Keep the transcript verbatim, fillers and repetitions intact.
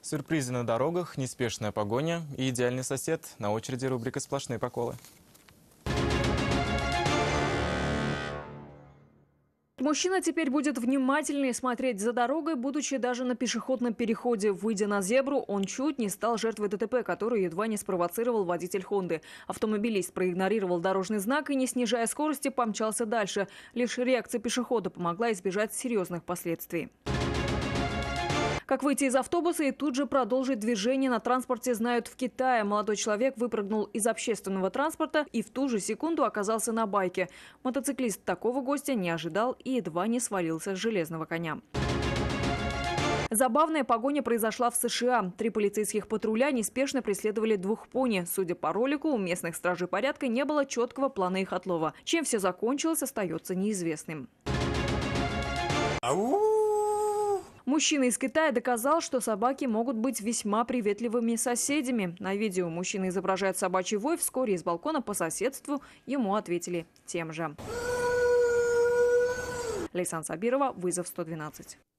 Сюрпризы на дорогах, неспешная погоня и идеальный сосед. На очереди рубрика «Сплошные проколы». Мужчина теперь будет внимательнее смотреть за дорогой, будучи даже на пешеходном переходе. Выйдя на зебру, он чуть не стал жертвой ДТП, который едва не спровоцировал водитель «Хонды». Автомобилист проигнорировал дорожный знак и, не снижая скорости, помчался дальше. Лишь реакция пешехода помогла избежать серьезных последствий. Как выйти из автобуса и тут же продолжить движение на транспорте, знают в Китае. Молодой человек выпрыгнул из общественного транспорта и в ту же секунду оказался на байке. Мотоциклист такого гостя не ожидал и едва не свалился с железного коня. Забавная погоня произошла в США. Три полицейских патруля неспешно преследовали двух пони. Судя по ролику, у местных стражей порядка не было четкого плана их отлова. Чем все закончилось, остается неизвестным. Ау! Мужчина из Китая доказал, что собаки могут быть весьма приветливыми соседями. На видео мужчина изображает собачий вой. Вскоре из балкона по соседству ему ответили тем же. Лейсан Сабирова, «Вызов сто двенадцать».